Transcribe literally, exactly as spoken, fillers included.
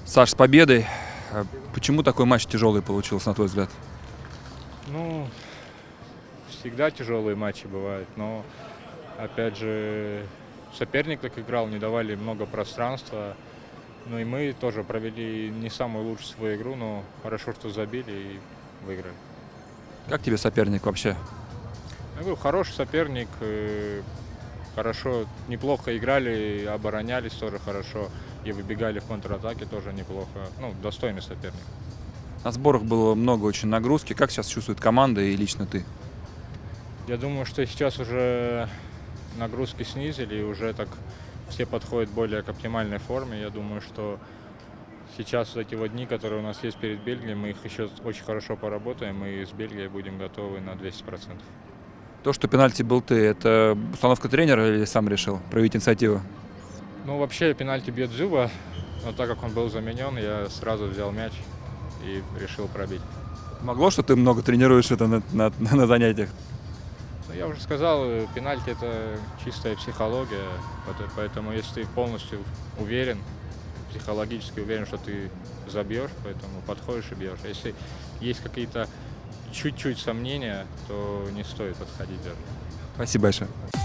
Саш, с победой. А Почему такой матч тяжелый получился, на твой взгляд? Ну, всегда тяжелые матчи бывают, но, опять же, соперник так играл, не давали много пространства. Ну и мы тоже провели не самую лучшую свою игру, но хорошо, что забили и выиграли. Как тебе соперник вообще? Я говорю, хороший соперник, э, хорошо, неплохо играли, оборонялись тоже хорошо и выбегали в контратаке тоже неплохо. Ну, достойный соперник. На сборах было много очень нагрузки. Как сейчас чувствует команда и лично ты? Я думаю, что сейчас уже нагрузки снизили, и уже так все подходят более к оптимальной форме. Я думаю, что сейчас вот эти вот дни, которые у нас есть перед Бельгией, мы их еще очень хорошо поработаем, и с Бельгией будем готовы на двести процентов. То, что пенальти был ты, это установка тренера или сам решил проявить инициативу? Ну, вообще, пенальти бьет Зуба, но так как он был заменен, я сразу взял мяч и решил пробить. Могло, что ты много тренируешь это на, на- на занятиях? Ну, я уже сказал, э, пенальти – это чистая психология, пот- поэтому если ты полностью уверен, психологически уверен, что ты забьешь, поэтому подходишь и бьешь. А если есть какие-то чуть-чуть сомнения, то не стоит подходить даже. Спасибо большое.